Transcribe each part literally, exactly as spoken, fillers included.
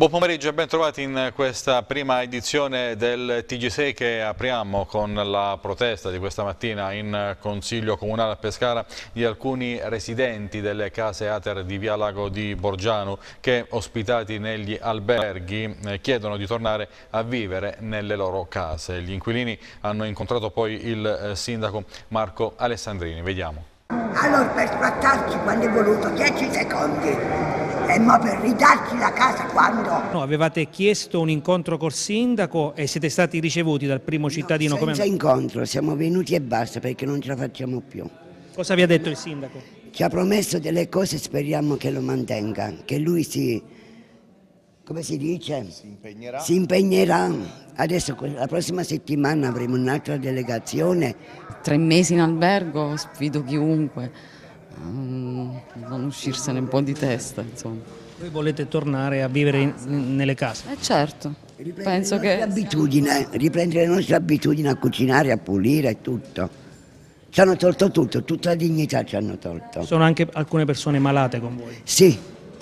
Buon pomeriggio e ben trovati in questa prima edizione del T G sei che apriamo con la protesta di questa mattina in Consiglio Comunale a Pescara di alcuni residenti delle case Ater di Via Lago di Borgiano che, ospitati negli alberghi, chiedono di tornare a vivere nelle loro case. Gli inquilini hanno incontrato poi il sindaco Marco Alessandrini. Vediamo. Allora, per sfrattarci quando è voluto dieci secondi e ma per ridarci la casa quando... No, avevate chiesto un incontro col sindaco e siete stati ricevuti dal primo cittadino? No, senza come... incontro, siamo venuti e basta perché non ce la facciamo più. Cosa vi ha detto il sindaco? Ci ha promesso delle cose e speriamo che lo mantenga, che lui si... come si dice? Si impegnerà. Si impegnerà. Adesso la prossima settimana avremo un'altra delegazione. Tre mesi in albergo, sfido chiunque a non uscirsene un po' di testa, insomma. Voi volete tornare a vivere in, nelle case? Eh certo, Riprendere penso le che... nostre abitudini, riprendere le nostre abitudini a cucinare, a pulire e tutto. Ci hanno tolto tutto, tutta la dignità ci hanno tolto. Sono anche alcune persone malate con voi? Sì,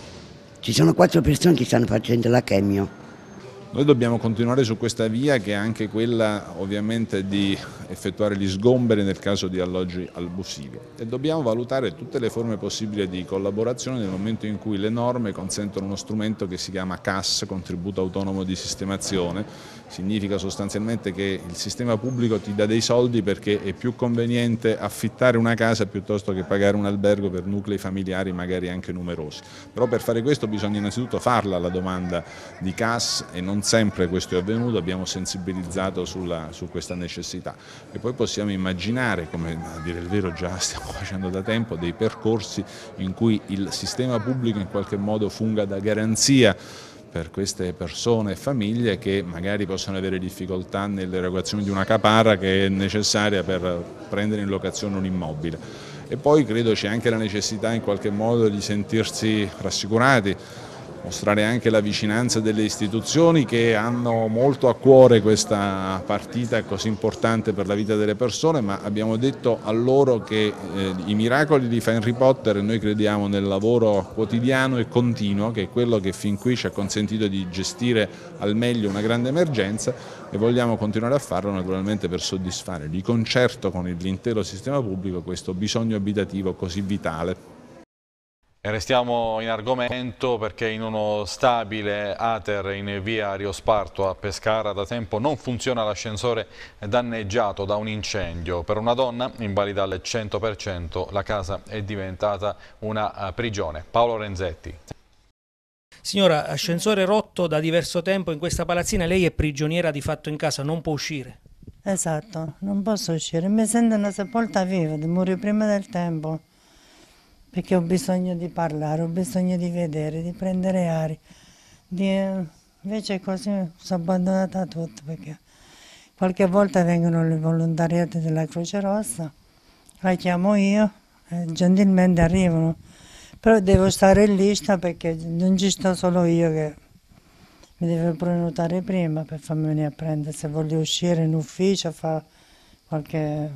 ci sono quattro persone che stanno facendo la chemio. Noi dobbiamo continuare su questa via, che è anche quella ovviamente di effettuare gli sgomberi nel caso di alloggi abusivi, e dobbiamo valutare tutte le forme possibili di collaborazione nel momento in cui le norme consentono uno strumento che si chiama C A S, contributo autonomo di sistemazione. Significa sostanzialmente che il sistema pubblico ti dà dei soldi perché è più conveniente affittare una casa piuttosto che pagare un albergo per nuclei familiari magari anche numerosi. Però per fare questo bisogna innanzitutto farla la domanda di C A S, e non sempre questo è avvenuto. Abbiamo sensibilizzato sulla, su questa necessità, e poi possiamo immaginare, come a dire il vero già stiamo facendo da tempo, dei percorsi in cui il sistema pubblico in qualche modo funga da garanzia per queste persone e famiglie che magari possono avere difficoltà nell'erogazione di una caparra che è necessaria per prendere in locazione un immobile. E poi credo c'è anche la necessità in qualche modo di sentirsi rassicurati, mostrare anche la vicinanza delle istituzioni che hanno molto a cuore questa partita così importante per la vita delle persone, ma abbiamo detto a loro che eh, i miracoli li fa Harry Potter, e noi crediamo nel lavoro quotidiano e continuo, che è quello che fin qui ci ha consentito di gestire al meglio una grande emergenza, e vogliamo continuare a farlo naturalmente per soddisfare di concerto con l'intero sistema pubblico questo bisogno abitativo così vitale. E restiamo in argomento perché in uno stabile Ater in via Rio Sparto a Pescara da tempo non funziona l'ascensore danneggiato da un incendio. Per una donna invalida al cento per cento la casa è diventata una prigione. Paolo Renzetti. Signora, ascensore rotto da diverso tempo in questa palazzina, lei è prigioniera di fatto in casa, non può uscire. Esatto, non posso uscire, mi sento una sepolta viva, di morire prima del tempo. Perché ho bisogno di parlare, ho bisogno di vedere, di prendere aria. Di... Invece così sono abbandonata tutto, perché qualche volta vengono le volontariate della Croce Rossa, la chiamo io e gentilmente arrivano. Però devo stare in lista perché non ci sto solo io, che mi deve prenotare prima per farmi venire a prendere. Se voglio uscire in ufficio, fa qualche,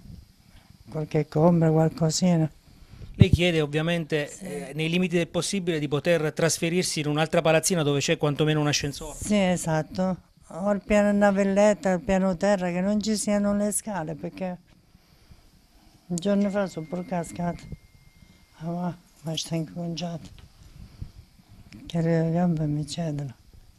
qualche compra, qualcosina. Lei chiede ovviamente, sì, eh, nei limiti del possibile, di poter trasferirsi in un'altra palazzina dove c'è quantomeno un ascensore. Sì, esatto. Ho il piano navelletta, il piano terra, che non ci siano le scale, perché un giorno fa sono pure cascata. Ah, ma, ma sto inconciata. Che le gambe mi cedono.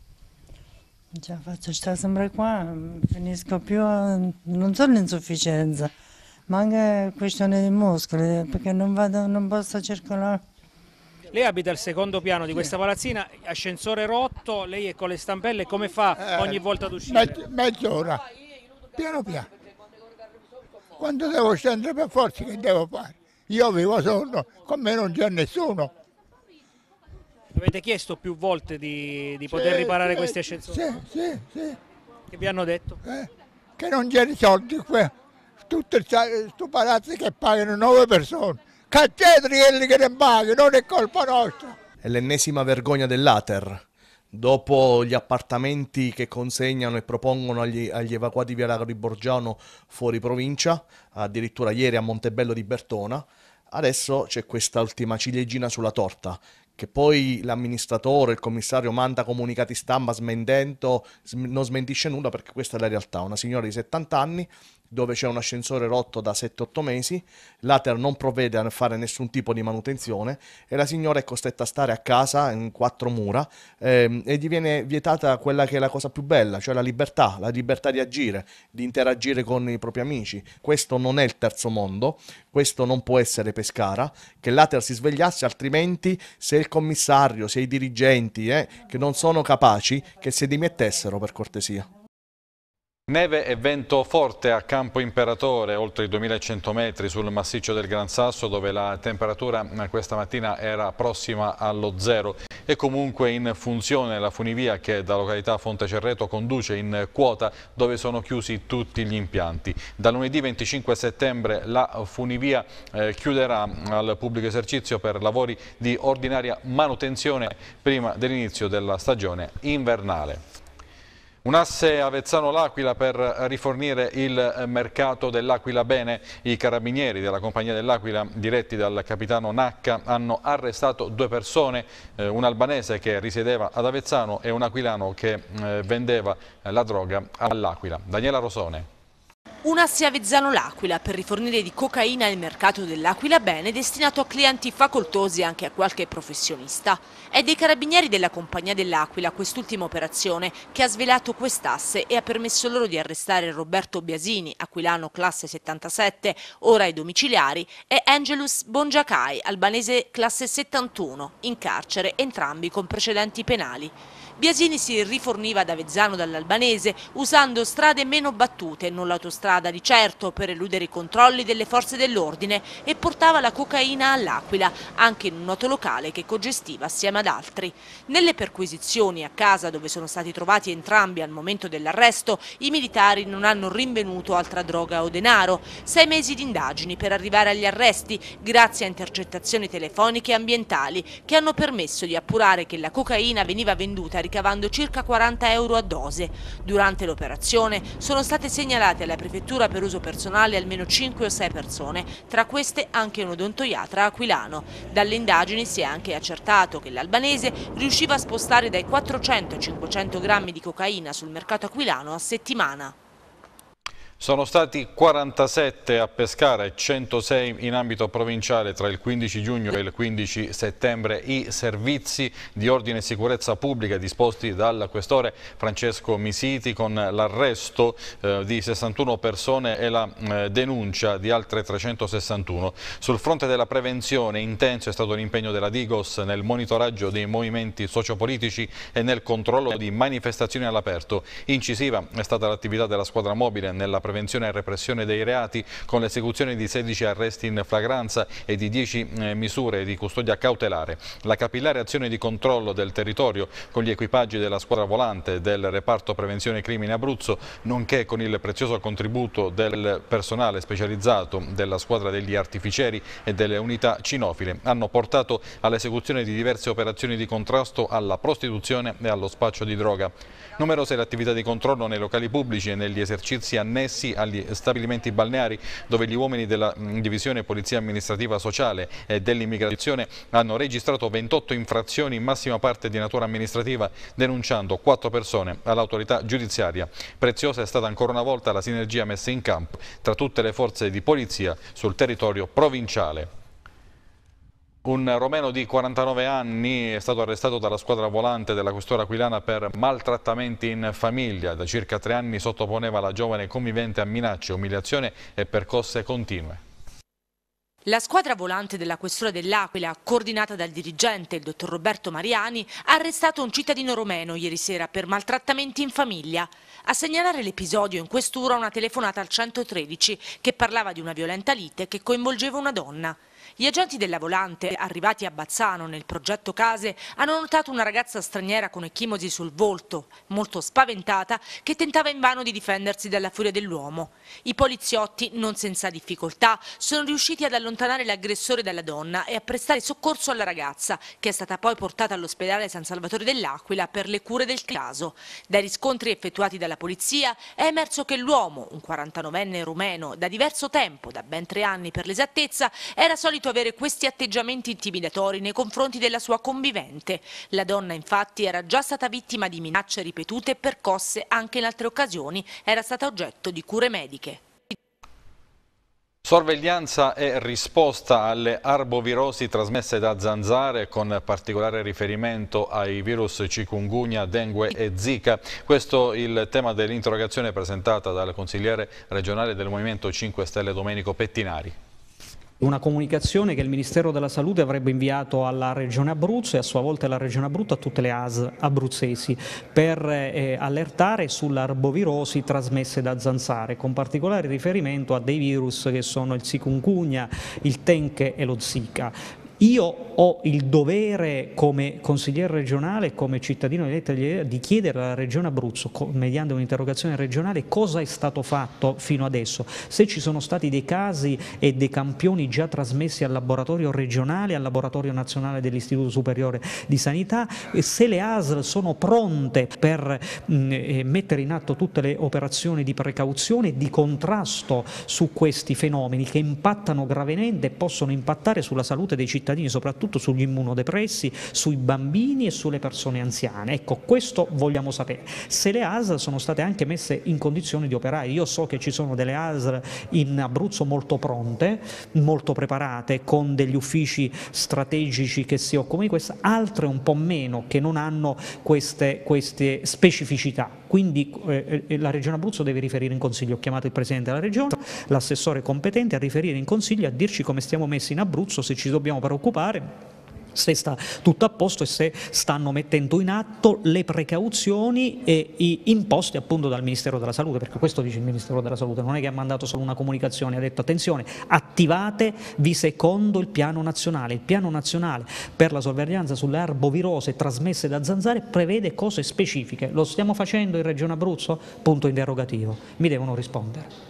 Non ce la faccio, sto sempre qua, finisco più, a, non solo insufficienza, ma anche questione di muscoli, perché non, vado, non posso circolare. Lei abita al secondo piano di questa palazzina, ascensore rotto, lei è con le stampelle, come fa eh, ogni volta ad uscire? Mezz'ora, piano piano. Quando devo scendere per forza, che devo fare? Io vivo solo, con me non c'è nessuno. Avete chiesto più volte di, di poter sì, riparare sì, questi ascensori? Sì, sì, sì. Che vi hanno detto? Eh, che non c'è i soldi qui. Tutti questi palazzi che pagano nove persone, cacciateli quelli che ne pagano, non è colpa nostra. È l'ennesima vergogna dell'Ater. Dopo gli appartamenti che consegnano e propongono agli, agli evacuati via Lago di Borgiano fuori provincia, addirittura ieri a Montebello di Bertona, adesso c'è questa ultima ciliegina sulla torta, che poi l'amministratore, il commissario manda comunicati stampa smentendo, non smentisce nulla, perché questa è la realtà. Una signora di settanta anni dove c'è un ascensore rotto da sette otto mesi, l'Ater non provvede a fare nessun tipo di manutenzione e la signora è costretta a stare a casa in quattro mura ehm, e gli viene vietata quella che è la cosa più bella, cioè la libertà, la libertà di agire, di interagire con i propri amici. Questo non è il terzo mondo, questo non può essere Pescara, che l'Ater si svegliasse, altrimenti se il commissario, se i dirigenti eh, che non sono capaci, che si dimettessero per cortesia. Neve e vento forte a Campo Imperatore, oltre i duemilacento metri sul massiccio del Gran Sasso, dove la temperatura questa mattina era prossima allo zero. E comunque in funzione la funivia che da località Fontecerreto conduce in Quota, dove sono chiusi tutti gli impianti. Da lunedì venticinque settembre la funivia eh, chiuderà al pubblico esercizio per lavori di ordinaria manutenzione prima dell'inizio della stagione invernale. Un asse Avezzano-L'Aquila per rifornire il mercato dell'Aquila Bene. I carabinieri della Compagnia dell'Aquila, diretti dal capitano Nacca, hanno arrestato due persone, eh, un albanese che risiedeva ad Avezzano e un aquilano che eh, vendeva la droga all'Aquila. Daniela Rosone. Un asse Avezzano-L'Aquila per rifornire di cocaina il mercato dell'Aquila Bene, destinato a clienti facoltosi e anche a qualche professionista. È dei carabinieri della Compagnia dell'Aquila quest'ultima operazione che ha svelato quest'asse e ha permesso loro di arrestare Roberto Biasini, aquilano classe settantasette, ora ai domiciliari, e Angelus Bongiacai, albanese classe settantuno, in carcere, entrambi con precedenti penali. Biasini si riforniva ad Avezzano dall'albanese usando strade meno battute, non l'autostrada di certo, per eludere i controlli delle forze dell'ordine, e portava la cocaina all'Aquila, anche in un noto locale che cogestiva assieme ad altri. Nelle perquisizioni a casa, dove sono stati trovati entrambi al momento dell'arresto, i militari non hanno rinvenuto altra droga o denaro. Sei mesi di indagini per arrivare agli arresti, grazie a intercettazioni telefoniche e ambientali che hanno permesso di appurare che la cocaina veniva venduta ricavando circa quaranta euro a dose. Durante l'operazione sono state segnalate alla prefettura per uso personale almeno cinque o sei persone, tra queste anche un odontoiatra aquilano. Dalle indagini si è anche accertato che l'albanese riusciva a spostare dai quattrocento ai cinquecento grammi di cocaina sul mercato aquilano a settimana. Sono stati quarantasette a Pescara e centosei in ambito provinciale tra il quindici giugno e il quindici settembre i servizi di ordine e sicurezza pubblica disposti dal questore Francesco Misiti, con l'arresto eh, di sessantuno persone e la eh, denuncia di altre trecentosessantuno. Sul fronte della prevenzione intenso è stato l'impegno della Digos nel monitoraggio dei movimenti sociopolitici e nel controllo di manifestazioni all'aperto. Incisiva è stata l'attività della squadra mobile nella prevenzione e repressione dei reati, con l'esecuzione di sedici arresti in flagranza e di dieci eh, misure di custodia cautelare. La capillare azione di controllo del territorio con gli equipaggi della squadra volante del reparto prevenzione crimine Abruzzo, nonché con il prezioso contributo del personale specializzato della squadra degli artificieri e delle unità cinofile, hanno portato all'esecuzione di diverse operazioni di contrasto alla prostituzione e allo spaccio di droga. Numerose le attività di controllo nei locali pubblici e negli esercizi annessi agli stabilimenti balneari, dove gli uomini della divisione polizia amministrativa sociale e dell'immigrazione hanno registrato ventotto infrazioni, in massima parte di natura amministrativa, denunciando quattro persone all'autorità giudiziaria. Preziosa è stata ancora una volta la sinergia messa in campo tra tutte le forze di polizia sul territorio provinciale. Un romeno di quarantanove anni è stato arrestato dalla squadra volante della questura aquilana per maltrattamenti in famiglia. Da circa tre anni sottoponeva la giovane convivente a minacce, umiliazione e percosse continue. La squadra volante della questura dell'Aquila, coordinata dal dirigente, il dottor Roberto Mariani, ha arrestato un cittadino romeno ieri sera per maltrattamenti in famiglia. A segnalare l'episodio in questura una telefonata al centotredici che parlava di una violenta lite che coinvolgeva una donna. Gli agenti della volante, arrivati a Bazzano nel progetto Case, hanno notato una ragazza straniera con ecchimosi sul volto, molto spaventata, che tentava invano di difendersi dalla furia dell'uomo. I poliziotti, non senza difficoltà, sono riusciti ad allontanare l'aggressore dalla donna e a prestare soccorso alla ragazza, che è stata poi portata all'ospedale San Salvatore dell'Aquila per le cure del caso. Dai riscontri effettuati dalla polizia è emerso che l'uomo, un quarantanovenne rumeno, da diverso tempo, da ben tre anni per l'esattezza, era solito solito avere questi atteggiamenti intimidatori nei confronti della sua convivente. La donna infatti era già stata vittima di minacce ripetute e percosse anche in altre occasioni, era stata oggetto di cure mediche. Sorveglianza e risposta alle arbovirosi trasmesse da zanzare, con particolare riferimento ai virus chikungunya, dengue e zika. Questo è il tema dell'interrogazione presentata dal consigliere regionale del Movimento cinque Stelle Domenico Pettinari. Una comunicazione che il Ministero della Salute avrebbe inviato alla Regione Abruzzo e a sua volta alla Regione Abruzzo a tutte le A S L abruzzesi per eh, allertare sull'arbovirosi trasmesse da zanzare, con particolare riferimento a dei virus che sono il chikungunya, il tenche e lo zika. Io ho il dovere come consigliere regionale e come cittadino eletto di chiedere alla Regione Abruzzo, mediante un'interrogazione regionale, cosa è stato fatto fino adesso, se ci sono stati dei casi e dei campioni già trasmessi al laboratorio regionale e al laboratorio nazionale dell'Istituto Superiore di Sanità, e se le A S L sono pronte per mh, mettere in atto tutte le operazioni di precauzione e di contrasto su questi fenomeni che impattano gravemente e possono impattare sulla salute dei cittadini, soprattutto sugli immunodepressi, sui bambini e sulle persone anziane. Ecco, questo vogliamo sapere. Se le A S L sono state anche messe in condizioni di operare. Io so che ci sono delle A S L in Abruzzo molto pronte, molto preparate, con degli uffici strategici che si occupano di questo, altre un po' meno, che non hanno queste, queste specificità. Quindi eh, la Regione Abruzzo deve riferire in Consiglio. Ho chiamato il Presidente della Regione, l'assessore competente, a riferire in Consiglio, a dirci come stiamo messi in Abruzzo, se ci dobbiamo preoccupare, se sta tutto a posto e se stanno mettendo in atto le precauzioni e i imposti appunto dal Ministero della Salute, perché questo dice il Ministero della Salute, non è che ha mandato solo una comunicazione, ha detto attenzione, attivatevi secondo il piano nazionale. Il piano nazionale per la sorveglianza sulle arbovirose trasmesse da zanzare prevede cose specifiche. Lo stiamo facendo in Regione Abruzzo? Punto interrogativo. Mi devono rispondere.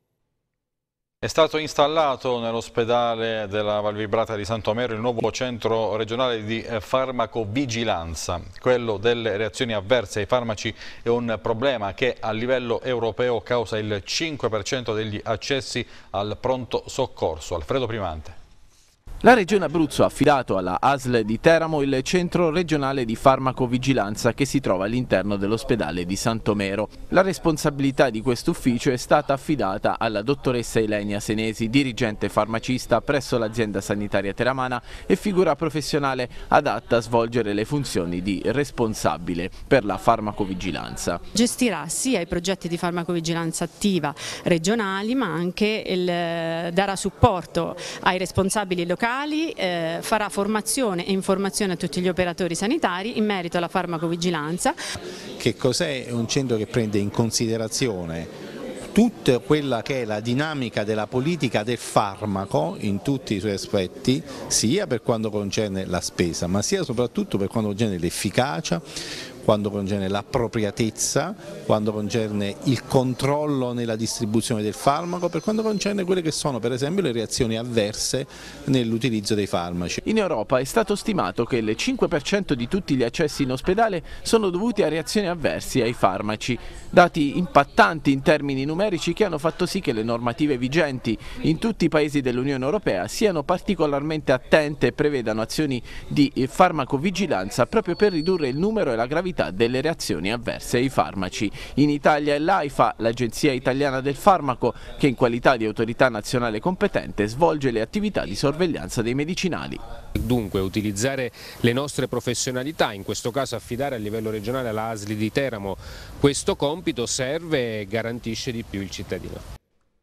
È stato installato nell'ospedale della Valvibrata di Santomero il nuovo centro regionale di farmacovigilanza. Quello delle reazioni avverse ai farmaci è un problema che a livello europeo causa il cinque per cento degli accessi al pronto soccorso. Alfredo Primante. La Regione Abruzzo ha affidato alla A S L di Teramo il centro regionale di farmacovigilanza che si trova all'interno dell'ospedale di Santomero. La responsabilità di questo ufficio è stata affidata alla dottoressa Ilenia Senesi, dirigente farmacista presso l'azienda sanitaria teramana e figura professionale adatta a svolgere le funzioni di responsabile per la farmacovigilanza. Gestirà sia i progetti di farmacovigilanza attiva regionali, ma anche il, darà supporto ai responsabili locali. Eh, farà formazione e informazione a tutti gli operatori sanitari in merito alla farmacovigilanza. Che cos'è un centro che prende in considerazione tutta quella che è la dinamica della politica del farmaco in tutti i suoi aspetti, sia per quanto concerne la spesa, ma sia soprattutto per quanto concerne l'efficacia, quando concerne l'appropriatezza, quando concerne il controllo nella distribuzione del farmaco, per quanto concerne quelle che sono per esempio le reazioni avverse nell'utilizzo dei farmaci. In Europa è stato stimato che il cinque per cento di tutti gli accessi in ospedale sono dovuti a reazioni avverse ai farmaci, dati impattanti in termini numerici che hanno fatto sì che le normative vigenti in tutti i paesi dell'Unione Europea siano particolarmente attente e prevedano azioni di farmacovigilanza proprio per ridurre il numero e la gravità delle reazioni avverse ai farmaci. In Italia è l'AIFA, l'Agenzia Italiana del Farmaco, che in qualità di autorità nazionale competente svolge le attività di sorveglianza dei medicinali. Dunque utilizzare le nostre professionalità, in questo caso affidare a livello regionale alla A S L di Teramo questo compito serve e garantisce di più il cittadino.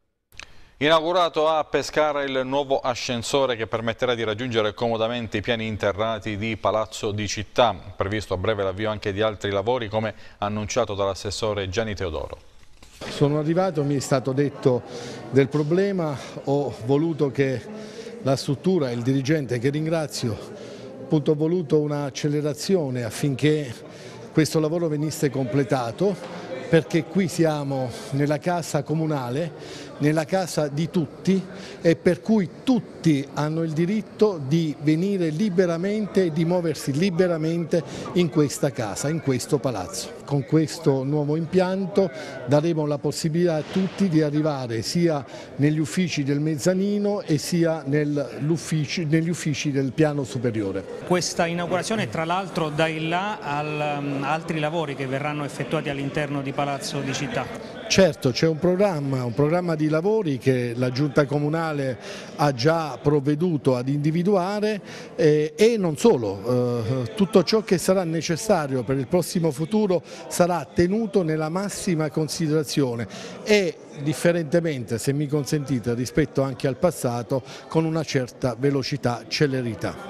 Inaugurato a Pescara il nuovo ascensore che permetterà di raggiungere comodamente i piani interrati di Palazzo di Città. Previsto a breve l'avvio anche di altri lavori, come annunciato dall'assessore Gianni Teodoro. Sono arrivato, mi è stato detto del problema, ho voluto che la struttura e il dirigente, che ringrazio, appunto, ho voluto un'accelerazione affinché questo lavoro venisse completato, perché qui siamo nella cassa comunale nella casa di tutti e per cui tutti hanno il diritto di venire liberamente e di muoversi liberamente in questa casa, in questo palazzo. Con questo nuovo impianto daremo la possibilità a tutti di arrivare sia negli uffici del mezzanino e sia negli uffici del piano superiore. Questa inaugurazione tra l'altro dà il là a um, altri lavori che verranno effettuati all'interno di Palazzo di Città. Certo, c'è un programma, un programma di lavori che la Giunta Comunale ha già provveduto ad individuare eh, e non solo, eh, tutto ciò che sarà necessario per il prossimo futuro sarà tenuto nella massima considerazione e differentemente, se mi consentite, rispetto anche al passato, con una certa velocità, celerità.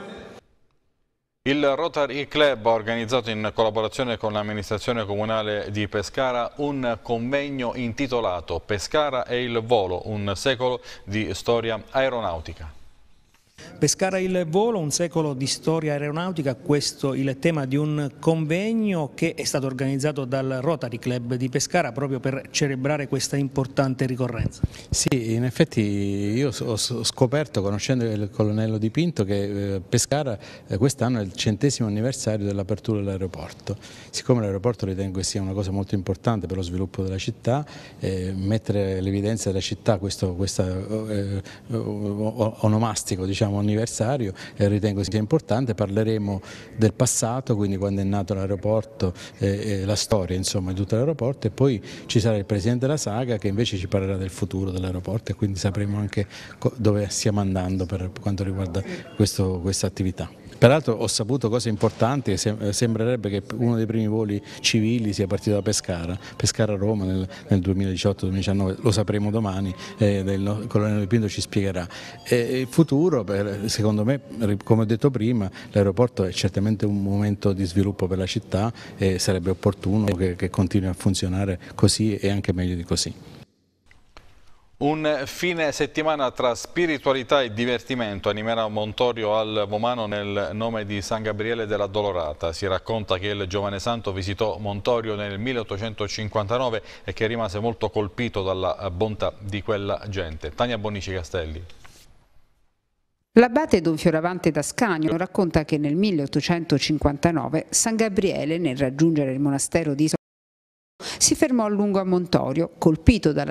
Il Rotary Club ha organizzato in collaborazione con l'amministrazione comunale di Pescara un convegno intitolato Pescara e il volo, un secolo di storia aeronautica. Pescara il volo, un secolo di storia aeronautica, questo il tema di un convegno che è stato organizzato dal Rotary Club di Pescara proprio per celebrare questa importante ricorrenza. Sì, in effetti io ho scoperto, conoscendo il colonnello Di Pinto, che Pescara quest'anno è il centesimo anniversario dell'apertura dell'aeroporto. Siccome l'aeroporto ritengo che sia una cosa molto importante per lo sviluppo della città, eh, mettere l'evidenza della città, questo questa, eh, onomastico, diciamo, anniversario, eh, ritengo sia importante. Parleremo del passato, quindi quando è nato l'aeroporto, eh, la storia insomma di tutto l'aeroporto, e poi ci sarà il presidente della Saga che invece ci parlerà del futuro dell'aeroporto e quindi sapremo anche dove stiamo andando per quanto riguarda questa attività. Peraltro ho saputo cose importanti, sembrerebbe che uno dei primi voli civili sia partito da Pescara, Pescara-Roma nel, nel duemiladiciotto duemiladiciannove, lo sapremo domani, eh, il colonnello Di Pinto ci spiegherà. E il futuro, per, secondo me, come ho detto prima, l'aeroporto è certamente un momento di sviluppo per la città e sarebbe opportuno che, che continui a funzionare così e anche meglio di così. Un fine settimana tra spiritualità e divertimento animerà Montorio al Vomano nel nome di San Gabriele della Dolorata. Si racconta che il giovane santo visitò Montorio nel milleottocentocinquantanove e che rimase molto colpito dalla bontà di quella gente. Tania Bonici Castelli. L'abate Don Fioravante d'Ascanio racconta che nel milleottocentocinquantanove San Gabriele, nel raggiungere il monastero di Isola, si fermò a lungo a Montorio, colpito dalla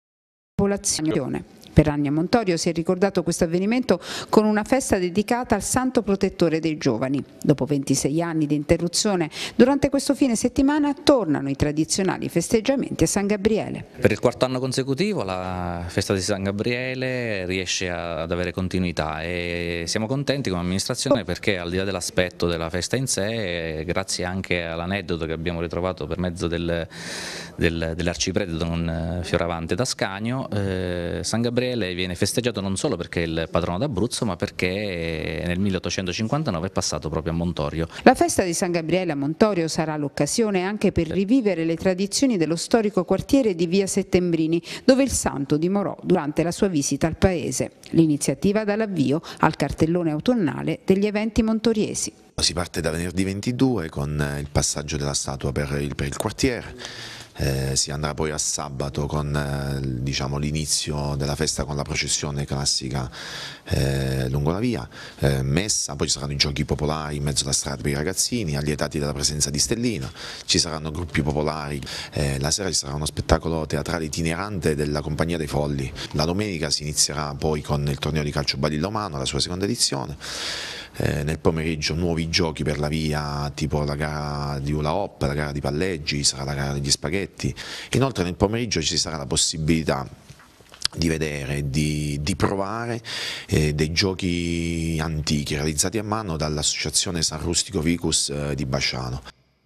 popolazione. Per anni a Montorio si è ricordato questo avvenimento con una festa dedicata al santo protettore dei giovani. Dopo ventisei anni di interruzione, durante questo fine settimana tornano i tradizionali festeggiamenti a San Gabriele. Per il quarto anno consecutivo la festa di San Gabriele riesce ad avere continuità e siamo contenti come amministrazione perché al di là dell'aspetto della festa in sé, grazie anche all'aneddoto che abbiamo ritrovato per mezzo del, del, dell'arciprete Don Fioravante d'Ascanio, eh, San Gabriele viene festeggiato non solo perché è il patrono d'Abruzzo, ma perché nel milleottocentocinquantanove è passato proprio a Montorio. La festa di San Gabriele a Montorio sarà l'occasione anche per rivivere le tradizioni dello storico quartiere di Via Settembrini, dove il santo dimorò durante la sua visita al paese. L'iniziativa dà l'avvio al cartellone autunnale degli eventi montoriesi. Si parte da venerdì ventidue con il passaggio della statua per il, per il quartiere. Eh, si andrà poi a sabato con eh, diciamo, l'inizio della festa con la processione classica eh, lungo la via, eh, messa, poi ci saranno i giochi popolari in mezzo alla strada per i ragazzini, allietati dalla presenza di Stellina, ci saranno gruppi popolari, eh, la sera ci sarà uno spettacolo teatrale itinerante della Compagnia dei Folli, la domenica si inizierà poi con il torneo di calcio Balillo Umano, la sua seconda edizione. Eh, nel pomeriggio nuovi giochi per la via, tipo la gara di hula hoop, la gara di palleggi, sarà la gara degli spaghetti. Inoltre nel pomeriggio ci sarà la possibilità di vedere, di, di provare eh, dei giochi antichi realizzati a mano dall'associazione San Rustico Vicus eh, di Basciano.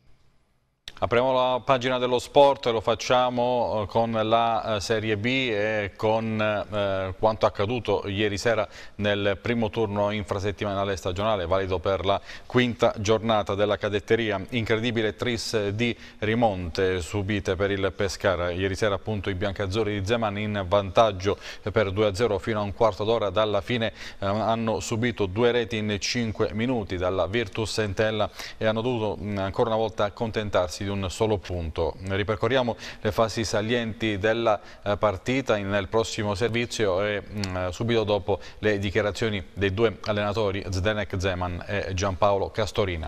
Apriamo la pagina dello sport e lo facciamo con la Serie B e con eh, quanto accaduto ieri sera nel primo turno infrasettimanale stagionale, valido per la quinta giornata della cadetteria. Incredibile tris di rimonte subite per il Pescara. Ieri sera appunto i biancazzurri di Zeman in vantaggio per due a zero fino a un quarto d'ora dalla fine eh, hanno subito due reti in cinque minuti dalla Virtus Entella e hanno dovuto mh, ancora una volta accontentarsi di un un solo punto. Ripercorriamo le fasi salienti della eh, partita nel prossimo servizio e mh, subito dopo le dichiarazioni dei due allenatori Zdenek Zeman e Giampaolo Castorina.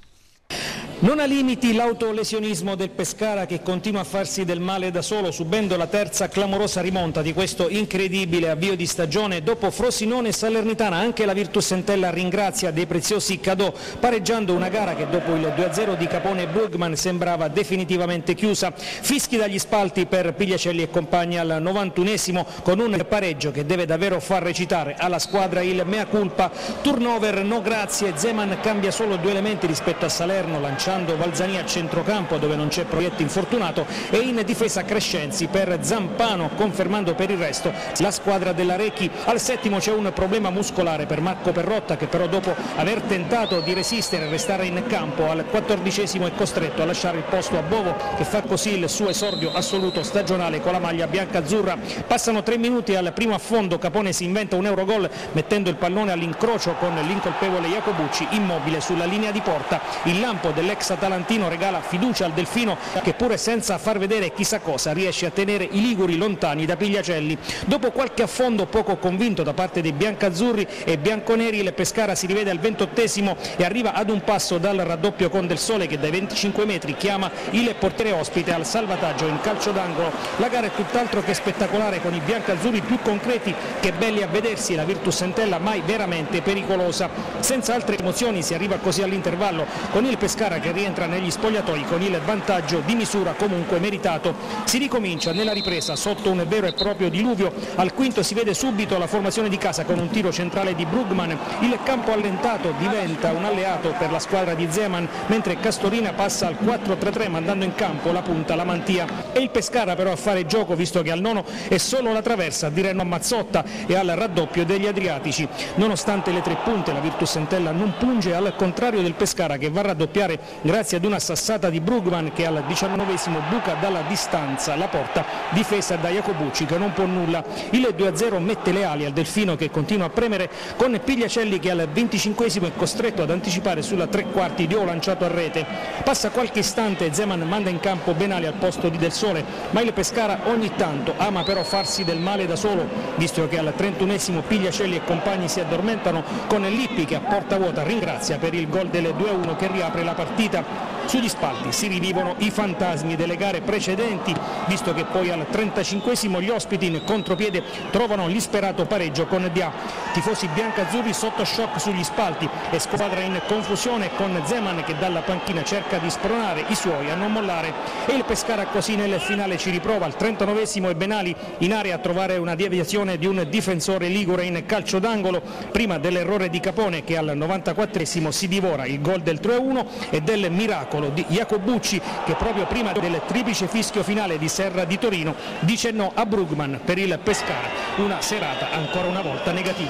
Non ha limiti l'autolesionismo del Pescara, che continua a farsi del male da solo, subendo la terza clamorosa rimonta di questo incredibile avvio di stagione. Dopo Frosinone e Salernitana anche la Virtus Entella ringrazia dei preziosi cadeau, pareggiando una gara che dopo il due a zero di Capone e Brugman sembrava definitivamente chiusa. Fischi dagli spalti per Pigliacelli e compagni al novantunesimo, con un pareggio che deve davvero far recitare alla squadra il mea culpa. Turnover no grazie, Zeman cambia solo due elementi rispetto a Salerno, lanciando Valzani a centrocampo dove non c'è Proietti infortunato, e in difesa Crescenzi per Zampano, confermando per il resto la squadra della Recchi. Al settimo c'è un problema muscolare per Marco Perrotta, che però dopo aver tentato di resistere e restare in campo al quattordicesimo è costretto a lasciare il posto a Bovo, che fa così il suo esordio assoluto stagionale con la maglia bianca-azzurra. Passano tre minuti al primo affondo, Capone si inventa un eurogol mettendo il pallone all'incrocio con l'incolpevole Iacobucci immobile sulla linea di porta. Il lampo dell'ex atalantino regala fiducia al Delfino, che pure senza far vedere chissà cosa riesce a tenere i liguri lontani da Pigliacelli. Dopo qualche affondo poco convinto da parte dei biancazzurri e bianconeri, il Pescara si rivede al ventottesimo e arriva ad un passo dal raddoppio con Del Sole, che dai venticinque metri chiama il portiere ospite al salvataggio in calcio d'angolo. La gara è tutt'altro che spettacolare, con i biancazzurri più concreti che belli a vedersi e la Virtus Entella mai veramente pericolosa. Senza altre emozioni si arriva così all'intervallo, con il Pescara che rientra negli spogliatoi con il vantaggio di misura comunque meritato. Si ricomincia nella ripresa sotto un vero e proprio diluvio. Al quinto si vede subito la formazione di casa con un tiro centrale di Brugman. Il campo allentato diventa un alleato per la squadra di Zeman, mentre Castorina passa al quattro tre tre mandando in campo la punta Lamantia. E il Pescara però a fare gioco, visto che al nono è solo la traversa di Renno Mazzotta e al raddoppio degli Adriatici. Nonostante le tre punte, la Virtus Entella non punge, al contrario del Pescara, che va a raddoppiare grazie ad una sassata di Brugman, che al diciannovesimo buca dalla distanza la porta difesa da Iacobucci, che non può nulla. Il due a zero mette le ali al Delfino, che continua a premere, con Pigliacelli che al venticinquesimo è costretto ad anticipare sulla tre quarti di O lanciato a rete. Passa qualche istante, Zeman manda in campo Benali al posto di Del Sole, ma il Pescara ogni tanto ama però farsi del male da solo, visto che al trentunesimo Pigliacelli e compagni si addormentano, con Lippi che a porta vuota ringrazia per il gol del due a uno che riapre la partita. Sugli spalti si rivivono i fantasmi delle gare precedenti, visto che poi al trentacinquesimo gli ospiti in contropiede trovano l'isperato pareggio con Dia. Tifosi biancazzurri sotto shock sugli spalti e squadra in confusione, con Zeman che dalla panchina cerca di spronare i suoi a non mollare. E il Pescara così nel finale ci riprova. Al trentanovesimo è Benali in area a trovare una deviazione di un difensore ligure in calcio d'angolo, prima dell'errore di Capone, che al novantaquattresimo si divora il gol del tre a uno e del miracolo di Iacobucci, che proprio prima del triplice fischio finale di Serra di Torino dice no a Brugman per il Pescara. Una serata ancora una volta negativa.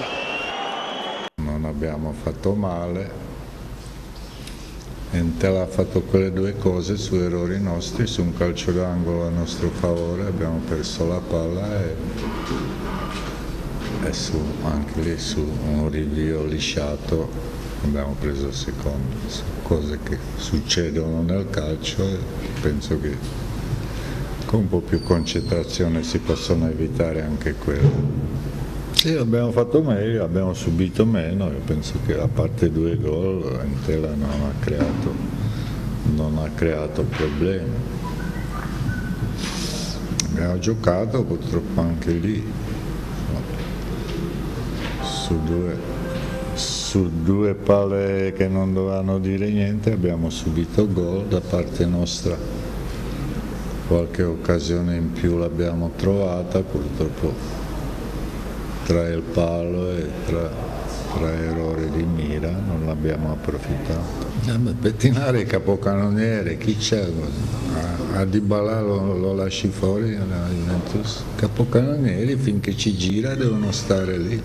Non abbiamo fatto male, Entella ha fatto quelle due cose su errori nostri, su un calcio d'angolo a nostro favore, abbiamo perso la palla e, e su, anche lì su un rinvio lisciato abbiamo preso il secondo. Sono cose che succedono nel calcio e penso che con un po' più concentrazione si possono evitare anche quello. Sì, abbiamo fatto meglio, abbiamo subito meno, io penso che a parte due gol Entella non ha creato, non ha creato problemi. Abbiamo giocato purtroppo anche lì, su due, su due palle che non dovevano dire niente abbiamo subito gol da parte nostra. Qualche occasione in più l'abbiamo trovata, purtroppo tra il palo e tra, tra errori di mira non l'abbiamo approfittato. Eh, pettinare il capocannoniere, chi c'è? A, a Dybala lo, lo lasci fuori alla Juventus. Capocannonieri finché ci gira devono stare lì.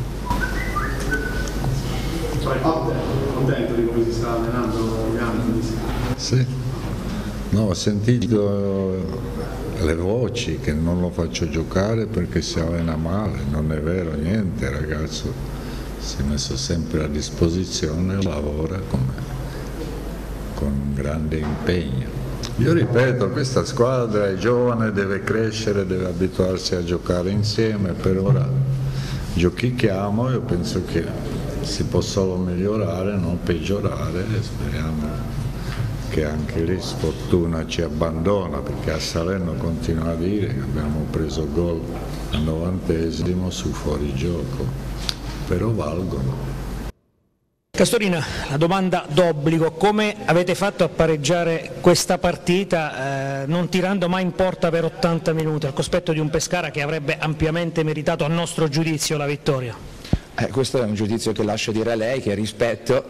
Contento di come si sta allenando Jan? Sì, no, ho sentito le voci che non lo faccio giocare perché si allena male, non è vero niente, il ragazzo si è messo sempre a disposizione, lavora come, con grande impegno. Io ripeto, questa squadra è giovane, deve crescere, deve abituarsi a giocare insieme, per ora giochichiamo, io penso che si può solo migliorare, non peggiorare, e speriamo che anche lì sfortuna ci abbandona, perché a Salerno continua a dire che abbiamo preso gol al novantesimo su fuorigioco, però valgono. Castorina, la domanda d'obbligo: come avete fatto a pareggiare questa partita eh, non tirando mai in porta per ottanta minuti, al cospetto di un Pescara che avrebbe ampiamente meritato a nostro giudizio la vittoria? Eh, questo è un giudizio che lascio dire a lei, che rispetto,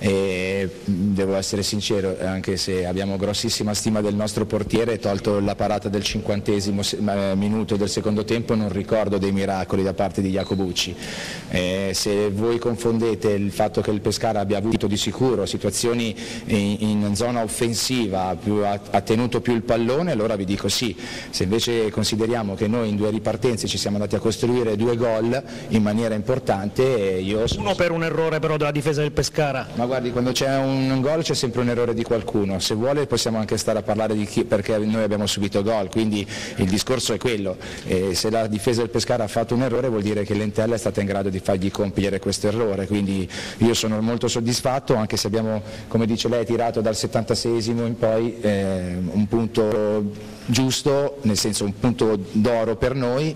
e devo essere sincero, anche se abbiamo grossissima stima del nostro portiere, tolto la parata del cinquantesimo minuto del secondo tempo non ricordo dei miracoli da parte di Iacobucci. Eh, se voi confondete il fatto che il Pescara abbia avuto di sicuro situazioni in, in zona offensiva, più, ha, ha tenuto più il pallone, allora vi dico sì. Se invece consideriamo che noi in due ripartenze ci siamo andati a costruire due gol in maniera importante, io sono... Uno per un errore però della difesa del Pescara. Ma guardi, quando c'è un gol c'è sempre un errore di qualcuno, se vuole possiamo anche stare a parlare di chi, perché noi abbiamo subito gol, quindi il discorso è quello, e se la difesa del Pescara ha fatto un errore vuol dire che l'Entella è stata in grado di fargli compiere questo errore, quindi io sono molto soddisfatto, anche se abbiamo, come dice lei, tirato dal settantaseiesimo in poi eh, un punto giusto, nel senso un punto d'oro per noi,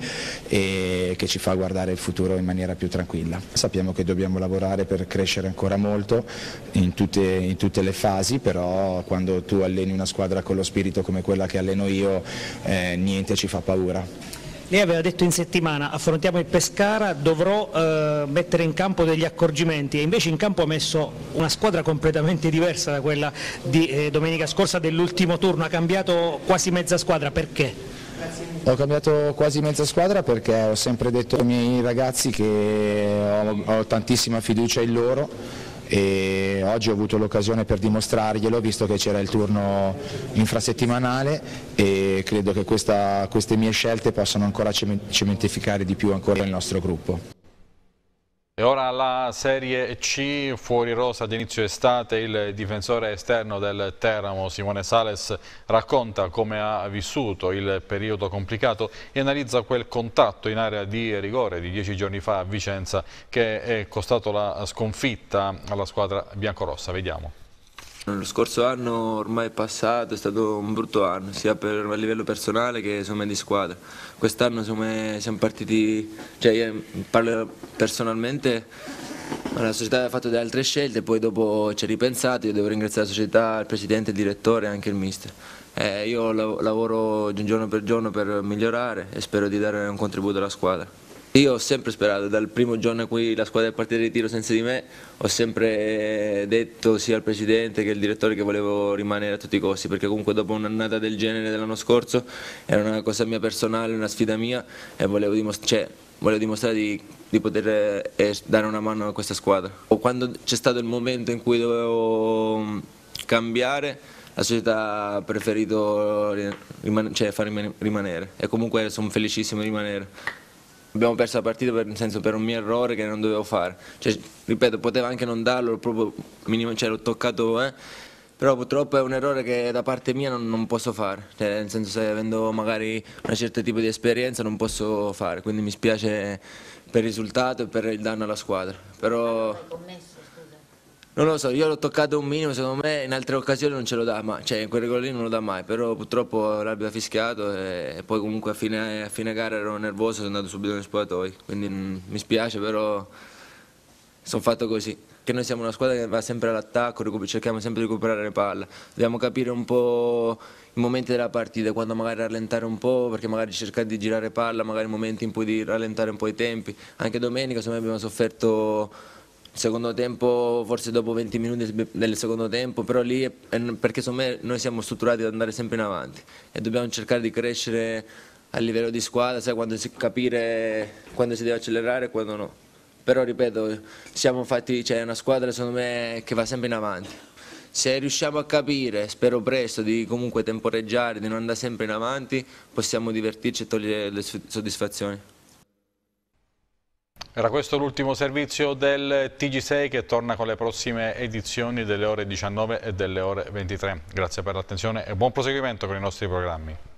e che ci fa guardare il futuro in maniera più tranquilla. Sappiamo che dobbiamo lavorare per crescere ancora molto in tutte, in tutte le fasi, però quando tu alleni una squadra con lo spirito come quella che alleno io, eh, niente ci fa paura. Lei aveva detto in settimana: affrontiamo il Pescara, dovrò eh, mettere in campo degli accorgimenti, e invece in campo ha messo una squadra completamente diversa da quella di eh, domenica scorsa dell'ultimo turno, ha cambiato quasi mezza squadra, perché? Ho cambiato quasi mezza squadra perché ho sempre detto ai miei ragazzi che ho, ho tantissima fiducia in loro, e oggi ho avuto l'occasione per dimostrarglielo, visto che c'era il turno infrasettimanale, e credo che questa, queste mie scelte possano ancora cementificare di più ancora il nostro gruppo. E ora la Serie C, fuori rosa di inizio estate. Il difensore esterno del Teramo, Simone Sales, racconta come ha vissuto il periodo complicato e analizza quel contatto in area di rigore di dieci giorni fa a Vicenza che è costato la sconfitta alla squadra biancorossa. Vediamo. Lo scorso anno ormai è passato, è stato un brutto anno, sia per, a livello personale che insomma, di squadra. Quest'anno siamo partiti, cioè io parlo personalmente, la società aveva fatto delle altre scelte, poi dopo ci ha ripensato, io devo ringraziare la società, il presidente, il direttore e anche il mister. Eh, io lavoro giorno per giorno per migliorare e spero di dare un contributo alla squadra. Io ho sempre sperato, dal primo giorno in cui la squadra è partita di ritiro senza di me, ho sempre detto sia al presidente che al direttore che volevo rimanere a tutti i costi, perché comunque dopo un'annata del genere dell'anno scorso era una cosa mia personale, una sfida mia, e volevo, dimostra cioè, volevo dimostrare di, di poter eh, dare una mano a questa squadra. O quando c'è stato il momento in cui dovevo cambiare, la società ha preferito riman cioè, far rimanere, e comunque sono felicissimo di rimanere. Abbiamo perso la partita per, nel senso, per un mio errore che non dovevo fare, cioè, ripeto, poteva anche non darlo, proprio minimo, cioè, l'ho toccato, eh, però purtroppo è un errore che da parte mia non, non posso fare, cioè, nel senso, se avendo magari un certo tipo di esperienza non posso fare, quindi mi spiace per il risultato e per il danno alla squadra. Però... Non lo so, io l'ho toccato un minimo, secondo me in altre occasioni non ce lo dà, ma cioè in quel regolo lì non lo dà mai, però purtroppo l'arbitro ha fischiato e poi comunque a fine, a fine gara ero nervoso, sono andato subito nei spogliatoi, quindi mh, mi spiace, però sono fatto così. Che noi siamo una squadra che va sempre all'attacco, cerchiamo sempre di recuperare le palle, dobbiamo capire un po' i momenti della partita, quando magari rallentare un po', perché magari cercare di girare palla, magari momenti in cui di rallentare un po' i tempi. Anche domenica secondo me abbiamo sofferto il secondo tempo, forse dopo venti minuti del secondo tempo, però lì è perché secondo me noi siamo strutturati ad andare sempre in avanti e dobbiamo cercare di crescere a livello di squadra, sai, quando si capire quando si deve accelerare e quando no. Però ripeto, siamo fatti, c'è una squadra secondo me che va sempre in avanti. Se riusciamo a capire, spero presto, di comunque temporeggiare, di non andare sempre in avanti, possiamo divertirci e togliere le soddisfazioni. Era questo l'ultimo servizio del T G sei che torna con le prossime edizioni delle ore diciannove e delle ore ventitré. Grazie per l'attenzione e buon proseguimento con i nostri programmi.